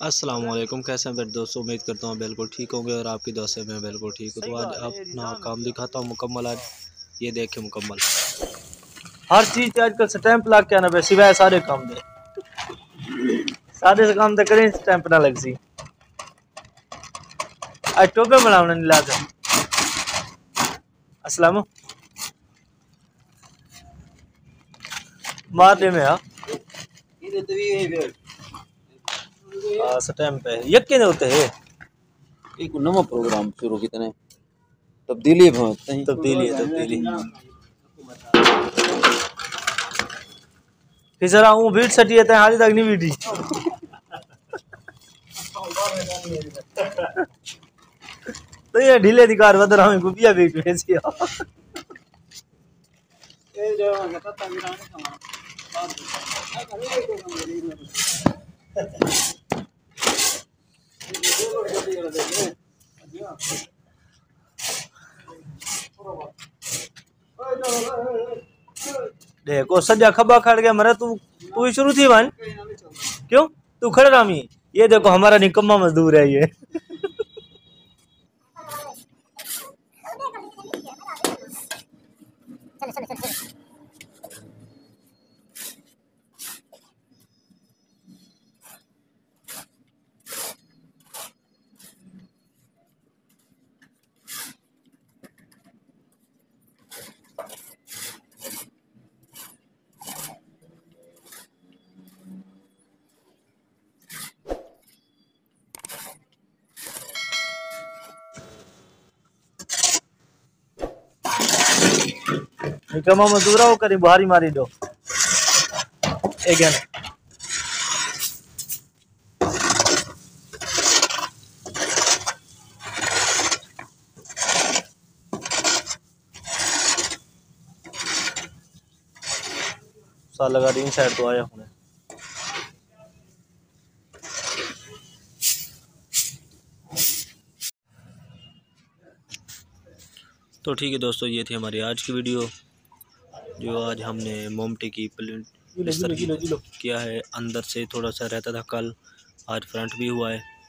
अस्सलाम वालेकुम। कैसे हैं मेरे दोस्तों, उम्मीद करता हूँ बिल्कुल ठीक होंगे और आपकी दुआ से मैं बिल्कुल ठीक हूँ। तो आज अपना काम दिखाता हूँ मुकम्मल। आज ये देखें मुकम्मल हर चीज पे आजकल स्टैंप लग के आना पे सिवाय सारे काम दे सारे से काम तो करें स्टैंप ना लग सी। आज टोपे बनाने नहीं लाते। अस्सलाम मार दे में स्टैंप है यक्के ने होते हैं। एक नवा प्रोग्राम शुरू कितने तब्दीली तब्दीली फिर जरा वो बीट सटी है हाली तक नहीं बीटी। तो ये ढीले अधिकार बद रहा हूँ गुबिया बीट भेजी देखो सजा खबा खड़ गया मरा तू तू शुरू थी वन क्यों तू खड़े रामी। ये देखो हमारा निकम्मा मजदूर है ये। निकम्मा मजदूरा हो करी बुहारी मारी दो again। साल लगा इन साइड तो आया हूँ। तो ठीक है दोस्तों, ये थी हमारी आज की वीडियो। जो आज हमने मोमटे की प्रिंट इस तरह किया है। अंदर से थोड़ा सा रहता था कल, आज फ्रंट भी हुआ है।